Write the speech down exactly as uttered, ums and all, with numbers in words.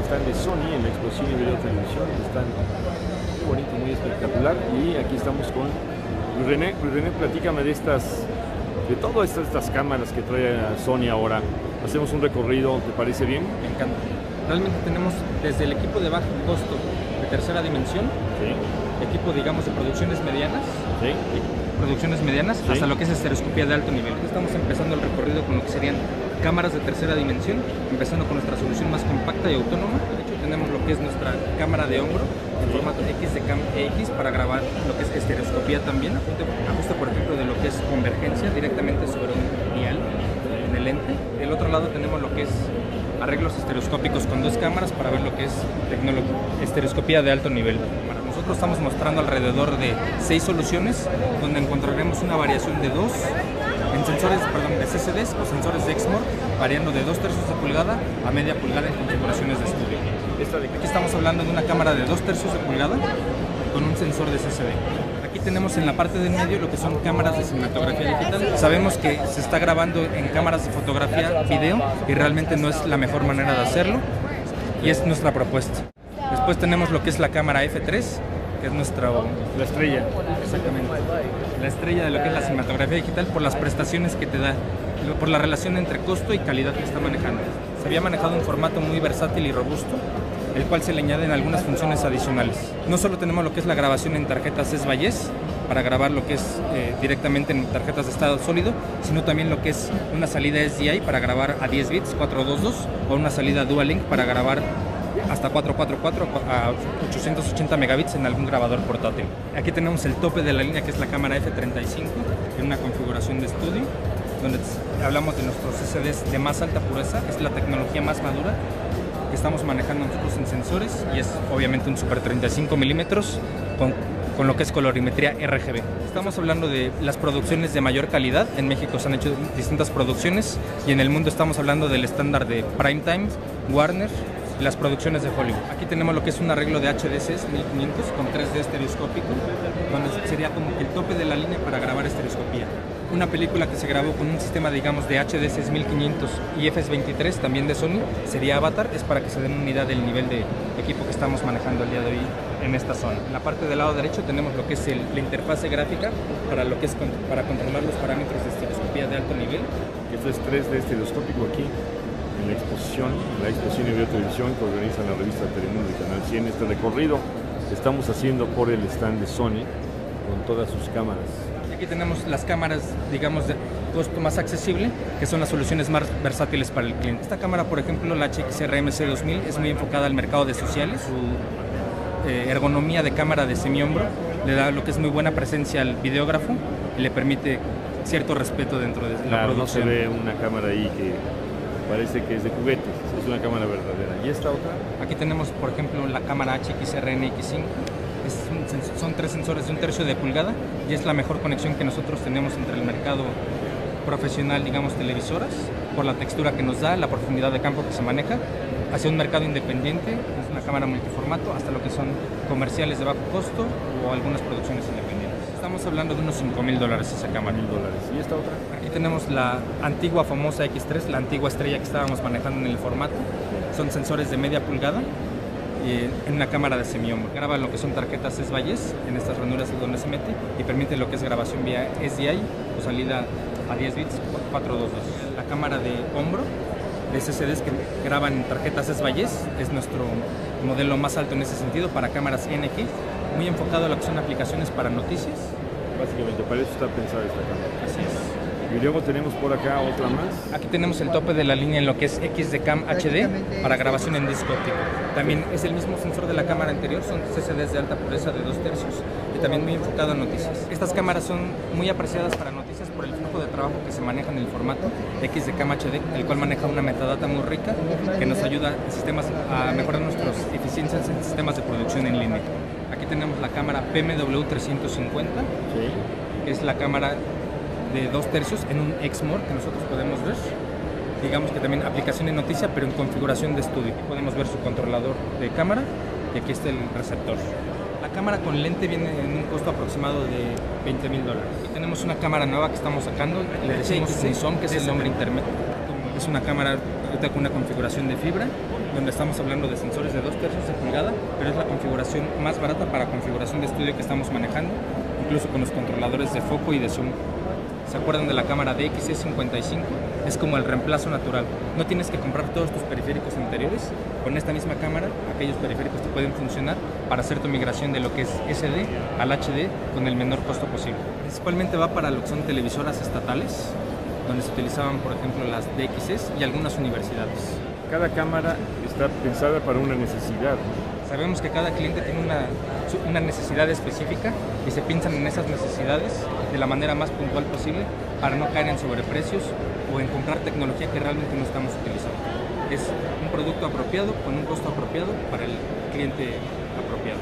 stand de Sony en la exposición de video televisión. Están muy bonito, muy espectacular. Y aquí estamos con Luis René. Luis René, platícame de estas, de todas estas, estas cámaras que trae Sony ahora. Hacemos un recorrido, ¿te parece bien? Me encanta. Realmente tenemos desde el equipo de bajo costo de tercera dimensión, Sí. equipo digamos de producciones medianas, Sí. producciones medianas, Sí. hasta lo que es estereoscopía de alto nivel. Estamos empezando el recorrido con lo que serían cámaras de tercera dimensión, empezando con nuestra solución más compacta y autónoma. De hecho, tenemos lo que es nuestra cámara de hombro en formato X de Cam X para grabar lo que es estereoscopía también, ajuste por ejemplo de lo que es convergencia directamente sobre un dial en el lente. Del otro lado tenemos lo que es arreglos estereoscópicos con dos cámaras para ver lo que es tecnología, estereoscopía de alto nivel. Nosotros estamos mostrando alrededor de seis soluciones donde encontraremos una variación de dos en sensores, perdón, de C C Ds o sensores de Exmor, variando de dos tercios de pulgada a media pulgada en configuraciones de estudio. Esta de aquí estamos hablando de una cámara de dos tercios de pulgada con un sensor de C C D. Aquí tenemos en la parte del medio lo que son cámaras de cinematografía digital. Sabemos que se está grabando en cámaras de fotografía video y realmente no es la mejor manera de hacerlo y es nuestra propuesta. Después tenemos lo que es la cámara F tres, que es nuestra... La estrella. Exactamente. La estrella de lo que es la cinematografía digital por las prestaciones que te da, por la relación entre costo y calidad que está manejando. Se había manejado un formato muy versátil y robusto, el cual se le añaden algunas funciones adicionales. No solo tenemos lo que es la grabación en tarjetas S Bayes, para grabar lo que es eh, directamente en tarjetas de estado sólido, sino también lo que es una salida S D I para grabar a diez bits, cuatrocientos veintidós, o una salida Dual Link para grabar hasta cuatrocientos cuarenta y cuatro a ochocientos ochenta megabits en algún grabador portátil. Aquí tenemos el tope de la línea, que es la cámara F treinta y cinco en una configuración de estudio, donde hablamos de nuestros C C Ds de más alta pureza. Es la tecnología más madura que estamos manejando nosotros en sensores y es obviamente un Super treinta y cinco milímetros con, con lo que es colorimetría R G B. Estamos hablando de las producciones de mayor calidad. En México se han hecho distintas producciones y en el mundo estamos hablando del estándar de Primetime, Warner, las producciones de Hollywood. Aquí tenemos lo que es un arreglo de H D C mil quinientos con tres D estereoscópico, donde sería como el tope de la línea para grabar estereoscopía. Una película que se grabó con un sistema, digamos, de H D C mil quinientos y F veintitrés, también de Sony, sería Avatar. Es para que se den una idea del nivel de equipo que estamos manejando el día de hoy en esta zona. En la parte del lado derecho tenemos lo que es el, la interfase gráfica para lo que es para controlar los parámetros de estereoscopía de alto nivel. Esto es tres D estereoscópico aquí en la exposición, en la exposición de video televisión que organiza la revista Telemundo y Canal cien. Este recorrido que estamos haciendo por el stand de Sony con todas sus cámaras. Aquí tenemos las cámaras, digamos, de costo más accesible, que son las soluciones más versátiles para el cliente. Esta cámara, por ejemplo, la H X R M C dos mil, es muy enfocada al mercado de sociales. Su eh, ergonomía de cámara de semihombro le da lo que es muy buena presencia al videógrafo y le permite cierto respeto dentro de la Claro, producción. no se ve una cámara ahí que parece que es de juguetes, es una cámara verdadera. ¿Y esta otra? Aquí tenemos, por ejemplo, la cámara H X R N X cinco. Es un, son tres sensores de un tercio de pulgada y es la mejor conexión que nosotros tenemos entre el mercado profesional, digamos, televisoras, por la textura que nos da, la profundidad de campo que se maneja, hacia un mercado independiente. Es una cámara multiformato, hasta lo que son comerciales de bajo costo o algunas producciones independientes. Estamos hablando de unos cinco mil dólares esa cámara. Mil dólares. ¿Y esta otra? Aquí tenemos la antigua famosa X tres, la antigua estrella que estábamos manejando en el formato. Son sensores de media pulgada y en una cámara de semihombro. Graba lo que son tarjetas S Bayes en estas ranuras donde se mete y permite lo que es grabación vía S D I o salida a diez bits cuatrocientos veintidós. La cámara de hombro de C C Ds que graban en tarjetas S Bayes es nuestro modelo más alto en ese sentido para cámaras N G, muy enfocado a lo que son aplicaciones para noticias. Básicamente, para eso está pensada esta cámara. Así es. Y luego tenemos por acá otra más. Aquí tenemos el tope de la línea en lo que es X de Cam H D para grabación en disco óptico. También es el mismo sensor de la cámara anterior, son C C Ds de alta pureza de dos tercios y también muy enfocado a noticias. Estas cámaras son muy apreciadas para noticias por el flujo de trabajo que se maneja en el formato X de Cam H D, el cual maneja una metadata muy rica que nos ayuda en sistemas a mejorar nuestras eficiencias en sistemas de producción en línea. Aquí tenemos la cámara P M W trescientos cincuenta, Sí. que es la cámara de dos tercios en un Exmor que nosotros podemos ver. Digamos que también aplicación de noticia, pero en configuración de estudio. Aquí podemos ver su controlador de cámara y aquí está el receptor. La cámara con lente viene en un costo aproximado de veinte mil dólares. Aquí tenemos una cámara nueva que estamos sacando, le decimos Zoom, que es el nombre intermedio. Es una cámara con una configuración de fibra, donde estamos hablando de sensores de dos tercios de pulgada, pero es la configuración más barata para configuración de estudio que estamos manejando, incluso con los controladores de foco y de zoom. ¿Se acuerdan de la cámara D X E cincuenta y cinco? Es como el reemplazo natural. No tienes que comprar todos tus periféricos anteriores. Con esta misma cámara, aquellos periféricos te pueden funcionar para hacer tu migración de lo que es S D al H D con el menor costo posible. Principalmente va para lo que son televisoras estatales, donde se utilizaban, por ejemplo, las D X Es y algunas universidades. Cada cámara está pensada para una necesidad. Sabemos que cada cliente tiene una, una necesidad específica y se piensan en esas necesidades de la manera más puntual posible para no caer en sobreprecios o en comprar tecnología que realmente no estamos utilizando. Es un producto apropiado con un costo apropiado para el cliente apropiado.